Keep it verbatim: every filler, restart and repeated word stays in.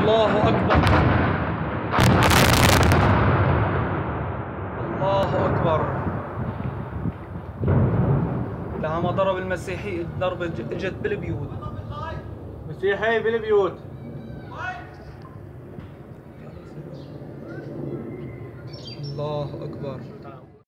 الله أكبر. الله أكبر. لما ضرب المسيحي الضربة اجت بالبيوت. مسيحي بالبيوت. الله أكبر.